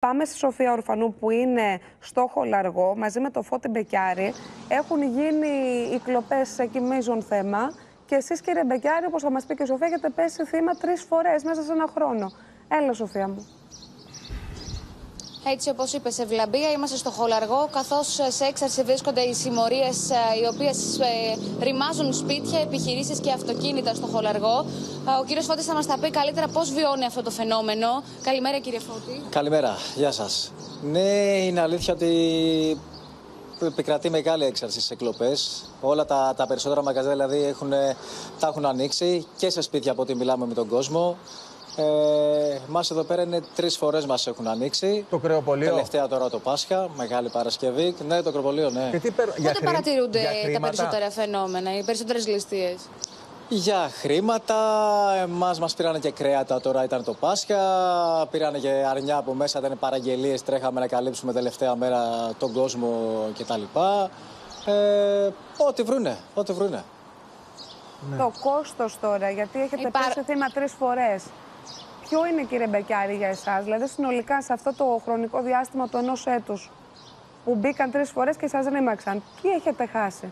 Πάμε στη Σοφία Ορφανού που είναι στο Χολαργό μαζί με το Φώτη Μπεκιάρη. Έχουν γίνει οι κλοπές εκεί μείζον θέμα. Και εσείς, κύριε Μπεκιάρη, όπως θα μας πει και η Σοφία, έχετε πέσει θύμα 3 φορές μέσα σε ένα χρόνο. Έλα, Σοφία μου. Έτσι, όπως είπες, Ευλαμπία, είμαστε στο Χολαργό, καθώς σε έξαρση βρίσκονται οι συμμορίες οι οποίες ρημάζουν σπίτια, επιχειρήσεις και αυτοκίνητα στο Χολαργό. Ο κύριος Φώτης θα μας τα πει καλύτερα πώς βιώνει αυτό το φαινόμενο. Καλημέρα, κύριε Φώτη. Καλημέρα, γεια σας. Ναι, είναι αλήθεια ότι επικρατεί μεγάλη έξαρση στις εκλοπές. Όλα τα περισσότερα μαγαζιά δηλαδή τα έχουν ανοίξει και σε σπίτια από ό,τι μιλάμε με τον κόσμο. Μας εδώ πέρα είναι 3 φορές μας έχουν ανοίξει. Το κρεοπολείο. Τελευταία τώρα το Πάσχα, Μεγάλη Παρασκευή. Ναι, το κρεοπολείο, ναι. Πότε παρατηρούνται τα περισσότερα φαινόμενα, οι περισσότερες ληστείες? Για χρήματα, μας πήρανε και κρέατα, τώρα ήταν το Πάσχα. Πήρανε και αρνιά από μέσα, ήταν παραγγελίες, τρέχαμε να καλύψουμε τελευταία μέρα τον κόσμο κτλ. Ό,τι βρούνε, ό,τι βρούνε. Ναι. Το κόστος τώρα, γιατί έχετε πέσει θύμα 3 φορές. Ποιο είναι, κύριε Μπεκιάρη, για εσάς, δηλαδή συνολικά σε αυτό το χρονικό διάστημα του 1 έτους που μπήκαν 3 φορές και σας ρήμαξαν, τι έχετε χάσει?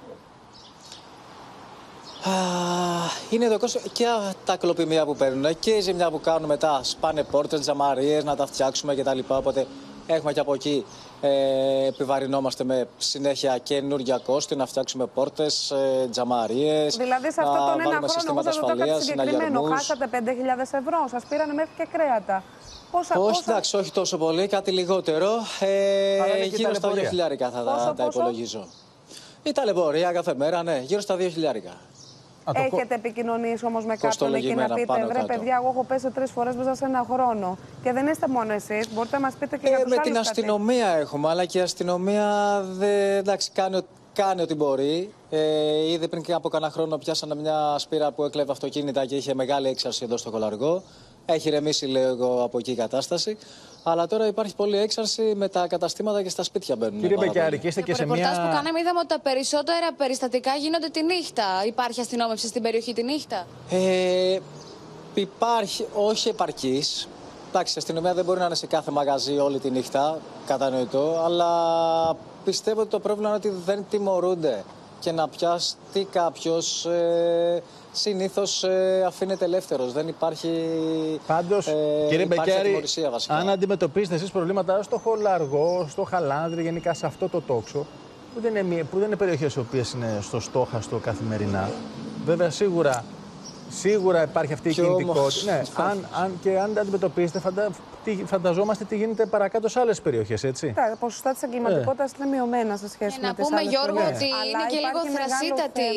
Είναι το κόστος και τα κλοπημία που παίρνουν και η ζημιά που κάνουν μετά. Σπάνε πόρτες, τζαμαρίες, να τα φτιάξουμε κτλ. Οπότε έχουμε και από εκεί. Επιβαρυνόμαστε με συνέχεια καινούργια κόστη, να φτιάξουμε πόρτες, τζαμαρίες. Δηλαδή σε αυτόν τον ένα χρόνο που σας ρωτάω κάτι συγκεκριμένο, χάσατε 5.000 ευρώ, σας πήρανε μέχρι και κρέατα. Όχι, εντάξει, όχι τόσο πολύ, κάτι λιγότερο. Γύρω στα 2.000 θα τα υπολογίζω. Η ταλαιπωρία κάθε μέρα, ναι, γύρω στα 2.000. Έχετε επικοινωνήσει όμως με κάποιον εκεί να πείτε, βρε παιδιά, εγώ έχω πέσει 3 φορές μέσα σε ένα χρόνο και δεν είστε μόνο εσείς, μπορείτε να μας πείτε και για τους άλλους? Με την αστυνομία έχουμε, αλλά και η αστυνομία εντάξει, κάνει ό,τι μπορεί. Ήδη πριν και από κανένα χρόνο πιάσανε μια σπήρα που έκλεβε αυτοκίνητα και είχε μεγάλη έξαρση εδώ στο Χολαργό. Έχει ρεμίσει λίγο από εκεί η κατάσταση. Αλλά τώρα υπάρχει πολλή έξαρση με τα καταστήματα και στα σπίτια μπαίνουν. Κύριε Μπεκιάρη, είστε και σε μια. Στο ρεπορτάζ που κάναμε, είδαμε ότι τα περισσότερα περιστατικά γίνονται τη νύχτα. Υπάρχει αστυνόμευση στην περιοχή τη νύχτα? Υπάρχει, όχι επαρκής. Εντάξει, η αστυνομία δεν μπορεί να είναι σε κάθε μαγαζί όλη τη νύχτα, κατανοητό. Αλλά πιστεύω ότι το πρόβλημα είναι ότι δεν τιμωρούνται. Και να πιάσει κάποιος συνήθως αφήνεται ελεύθερος. Δεν υπάρχει. Πάντως, κύριε Μπεκιάρη, αν αντιμετωπίζετε εσείς προβλήματα στο Χολαργό, στο Χαλάνδρη, γενικά σε αυτό το τόξο, που δεν είναι περιοχές οι οποίες είναι στο στόχαστο καθημερινά. Βέβαια, σίγουρα υπάρχει αυτή η κινητικότητα. Ναι, αν αντιμετωπίζετε, φανταζόμαστε τι γίνεται παρακάτω σε άλλες περιοχές, έτσι. Τα ποσοστά της εγκληματικότητας είναι μειωμένα σε σχέση με τις άλλες. Να πούμε, Γιώργο, ότι είναι και λίγο θρασίτατη.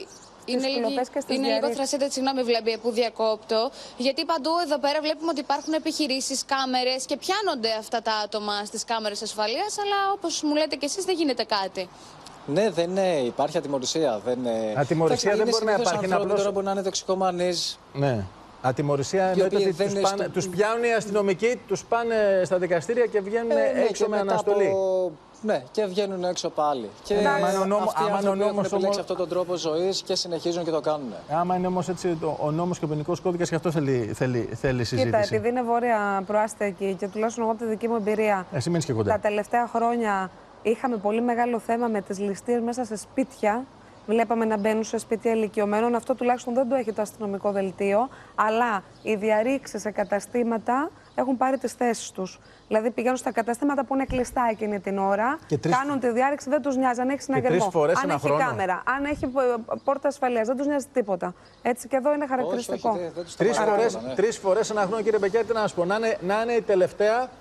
Είναι λίγο θρασίτατη, συγγνώμη, Βλαμπία, που διακόπτω. Γιατί παντού εδώ πέρα βλέπουμε ότι υπάρχουν επιχειρήσεις, κάμερες και πιάνονται αυτά τα άτομα στις κάμερες ασφαλείας. Αλλά όπως μου λέτε κι εσείς, δεν γίνεται κάτι. Ναι, υπάρχει ατιμωρησία. Ατιμωρησία δεν μπορεί να υπάρχει. Τώρα μπορεί να είναι τοξικομανής. Ναι. Ατιμωρησία εννοείται ότι τους πιάνουν οι αστυνομικοί, τους πάνε στα δικαστήρια και βγαίνουν έξω με αναστολή. Ναι, και βγαίνουν έξω πάλι. Και αυτοί έχουν επιλέξει αυτόν τον τρόπο ζωής και συνεχίζουν και το κάνουν. Άμα είναι όμως έτσι ο νόμος και ο ποινικός κώδικας, και αυτό θέλει συζήτηση. Κοίτα, επειδή είναι βόρεια προάστια εκεί και τουλάχιστον εγώ από τη δική μου εμπειρία. Εσύ μένεις και κοντά. Τα τελευταία χρόνια είχαμε πολύ μεγάλο θέμα με τις ληστείες μέσα σε σπίτια. Βλέπαμε να μπαίνουν σε σπίτια ηλικιωμένων. Αυτό τουλάχιστον δεν το έχει το αστυνομικό δελτίο. Αλλά οι διαρρήξεις σε καταστήματα έχουν πάρει τις θέσεις τους. Δηλαδή πηγαίνουν στα καταστήματα που είναι κλειστά εκείνη την ώρα, κάνουν τη διάρρηξη, δεν τους νοιάζει αν έχει συναγερμό, αν έχει κάμερα, αν έχει πόρτα ασφαλείας, δεν τους νοιάζει τίποτα. Έτσι και εδώ είναι χαρακτηριστικό. 3 φορές ένα χρόνο, κύριε Μπεκιάρη, τι να σας πω, να είναι η τελευταία.